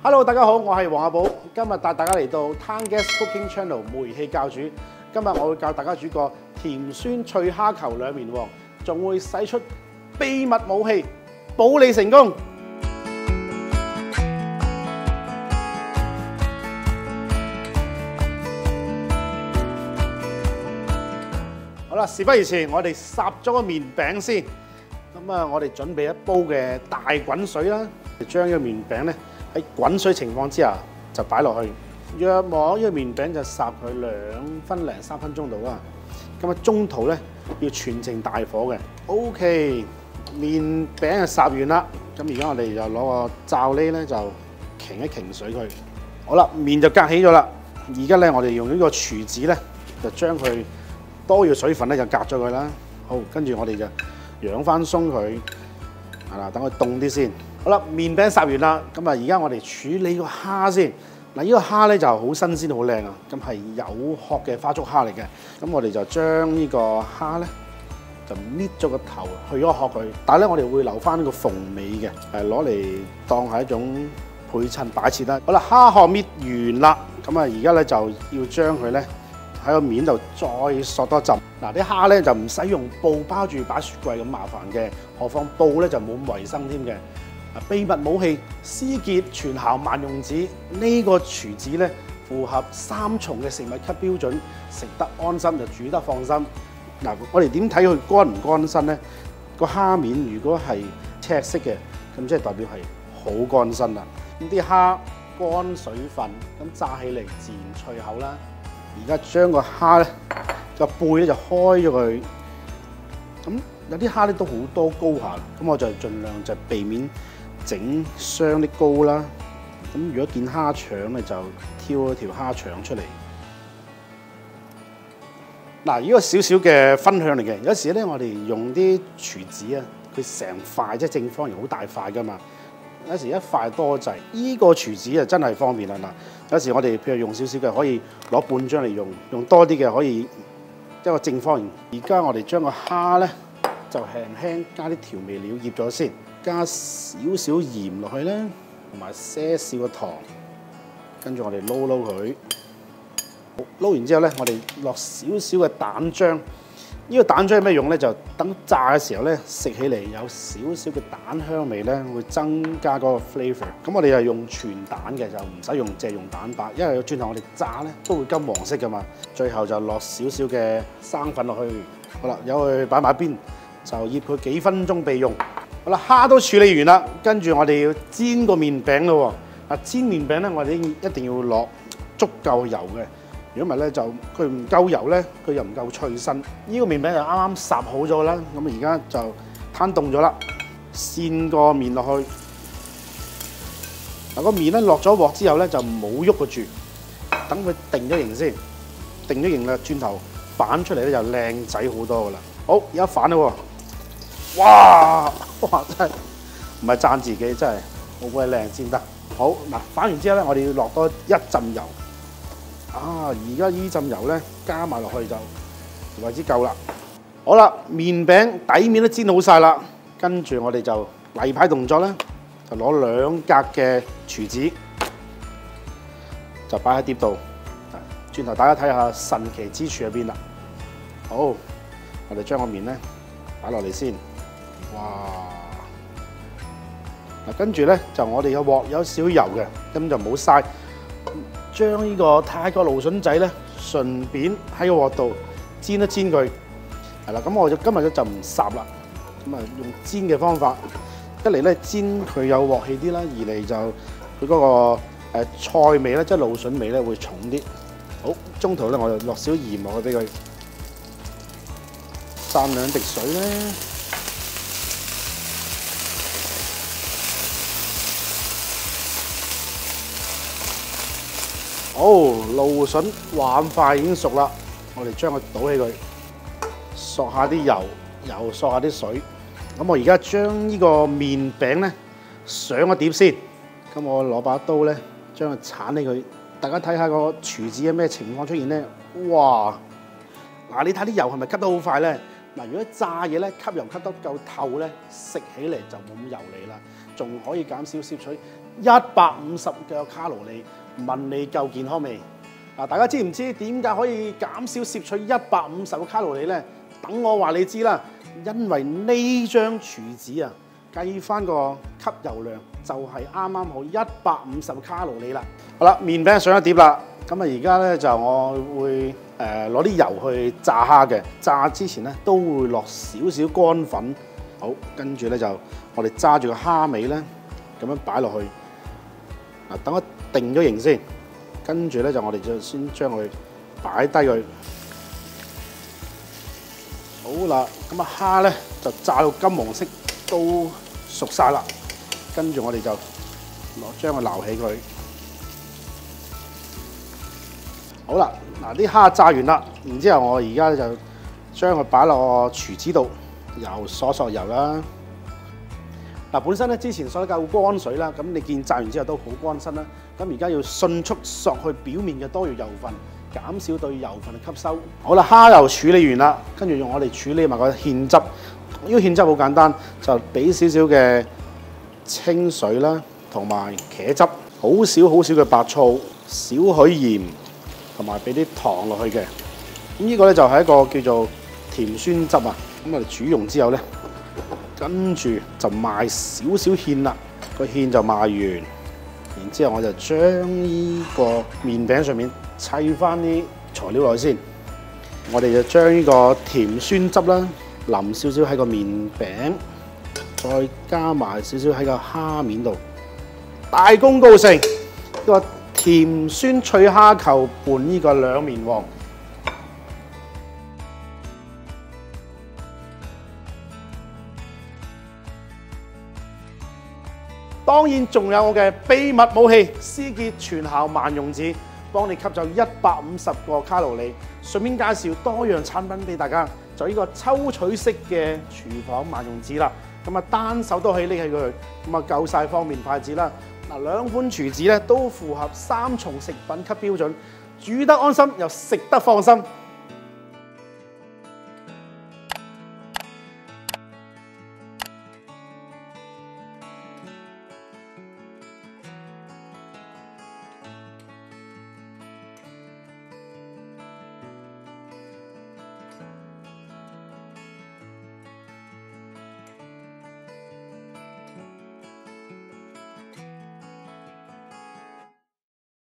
Hello， 大家好，我係黃阿寶，今日帶大家嚟到 Tanggas Cooking Channel 煤氣教煮。今日我會教大家煮個甜酸脆蝦球兩面黃，仲會使出秘密武器，保你成功。好啦，事不宜遲，我哋烚咗個麵餅先。咁啊，我哋準備一煲嘅大滾水啦，將呢個麵餅咧喺滾水情況之下就擺落去，約莫呢個麵餅就烚佢2分零3分鐘度啦。咁啊，中途咧要全程大火嘅。OK， 麵餅就烚完啦。咁而家我哋就攞個罩呢咧就擎一擎水佢。好啦，麵就隔起咗啦。而家咧我哋用呢個廚子咧就將佢多餘水分咧就隔咗佢啦。好，跟住我哋就揚翻鬆佢，係啦，等佢凍啲先。好啦，麵餅烚完啦，咁啊而家我哋處理個蝦先。嗱，呢個蝦咧就好新鮮好靚啊，咁係有殼嘅花竹蝦嚟嘅。咁我哋就將呢個蝦咧就搣咗個頭，去咗個殼佢。但係咧我哋會留翻個鳳尾嘅，攞嚟當係一種配襯擺設啦。好啦，蝦殼搣完啦，咁啊而家咧就要將佢咧喺個面度再索多浸。嗱，啲蝦咧就唔使用布包住擺雪櫃咁麻煩嘅，何況布咧就冇咁衞生添嘅。秘密武器思傑全效萬用紙，呢個廚子咧符合3重嘅食物級標準，食得安心就煮得放心。嗱，我哋點睇佢乾唔乾身咧？個蝦面如果係赤色嘅，咁即係代表係好乾身啦。咁啲蝦乾水分，咁炸起嚟自然脆口啦。而家將個蝦咧個背咧就開咗佢，咁有啲蝦咧都好多膏下，咁我就盡量就避免整傷啲膏啦。咁如果見蝦腸咧，就挑一條蝦腸出嚟。嗱，呢個少少嘅分享嚟嘅。有時咧，我哋用啲廚子啊，佢成塊即係正方形好大塊噶嘛。有時一塊多滯，呢個廚子啊真係方便啦。嗱，有時我哋譬如用少少嘅，可以攞半張嚟用；用多啲嘅可以一個正方形。而家我哋將個蝦咧就輕輕加啲調味料醃咗先。加少少鹽落去啦，同埋些少嘅糖，跟住我哋撈佢。撈完之後咧，我哋落少少嘅蛋漿。呢個蛋漿係咩用咧？就等炸嘅時候咧，食起嚟有少少嘅蛋香味咧，會增加嗰個 flavour。咁我哋係用全蛋嘅，就唔使用淨係用蛋白，因為轉頭我哋炸咧都會金黃色噶嘛。最後就落少少嘅生粉落去。好啦，由佢擺埋一邊，就醃佢幾分鐘備用。好啦，蝦都處理完啦，跟住我哋要煎個麵餅咯喎。嗱，煎麵餅咧，我哋一定要落足夠油嘅。如果唔係咧，就佢唔夠油咧，佢又唔夠脆身。呢個麵餅就啱啱烚好咗啦，咁而家就攤凍咗啦，跣個麵落去。嗱，個麵咧落咗鑊之後咧，就唔好喐佢住，等佢定咗形先。定咗形啦，轉頭反出嚟咧就靚仔好多噶啦。好，而家反啦喎。哇！真係唔係讚自己，真係好鬼靚先得。好嗱，反完之後咧，我哋要落多一浸油。啊！而家呢浸油咧加埋落去就為之夠啦。好啦，麵餅底面都煎好晒啦，跟住我哋就例牌動作咧，就攞2格嘅廚子就擺喺碟度。轉頭大家睇下神奇之處喺邊啦。好，我哋將個麵咧擺落嚟先。哇！嗱，跟住咧就我哋個鑊有少油嘅，咁就唔好嘥。將呢個泰國蘆筍仔咧，順便喺個鑊度煎一煎佢，係啦。咁我就今日就唔烚啦，咁啊用煎嘅方法，一嚟咧煎佢有鑊氣啲啦，二嚟就佢嗰個菜味咧，即係蘆筍味咧會重啲。好，中途咧我就落少鹽落去俾佢，灒2滴水咧。好，蘆筍話咁快已經熟啦，我哋將佢倒起佢，索下啲油，又索下啲水。咁我而家將呢個麵餅咧上個碟先。咁我攞把刀咧，將佢鏟起佢。大家睇下個廚子有咩情況出現咧？哇！嗱，你睇啲油係咪吸得好快咧？ 嗱，如果炸嘢咧吸油吸得夠透咧，食起嚟就冇咁油膩啦，仲可以減少攝取150嘅卡路里。問你夠健康未？嗱，大家知唔知點解可以減少攝取150嘅卡路里咧？等我話你知啦，因為呢張廚紙啊，計翻個吸油量就係啱啱好150卡路里啦。好啦，麵餅上一碟啦，咁啊而家咧就我會攞啲油去炸蝦嘅，炸之前咧都會落少少乾粉。好，跟住咧就我哋揸住個蝦尾咧，咁樣擺落去。嗱，等我定咗型先，跟住咧就我哋就先將佢擺低佢。好啦，咁啊蝦咧就炸到金黃色都熟晒啦，跟住我哋就將佢撈起佢。好啦，嗱啲蝦炸完啦，然之後我而家就將佢擺落個廚子度，又索油啦。嗱，本身咧之前索得夠乾水啦，咁你見炸完之後都好乾身啦。咁而家要迅速索去表面嘅多餘油分，減少對油分嘅吸收。好啦，蝦油處理完啦，跟住用我哋處理埋個芡汁。呢個芡汁好簡單，就俾少少嘅清水啦，同埋茄汁，好少嘅白醋，少許鹽，同埋俾啲糖落去嘅。咁呢個咧就係一個叫做甜酸汁啊。咁我哋煮溶之後咧，跟住就賣少少芡啦，個芡就賣完，然之後我就將呢個麵餅上面砌翻啲材料落去先。我哋就將呢個甜酸汁啦，淋少少喺個麵餅，再加埋少少喺個蝦面度，大功告成。呢個甜酸脆蝦球拌呢個兩面黃。當然仲有我嘅秘密武器思傑全效萬用紙，幫你吸走150個卡路里。順便介紹多樣產品俾大家，就呢個抽取式嘅廚房萬用紙啦。咁啊單手都可以拎起佢，咁啊夠晒方便筷子啦。嗱，兩款廚紙咧都符合3重食品級標準，煮得安心又食得放心。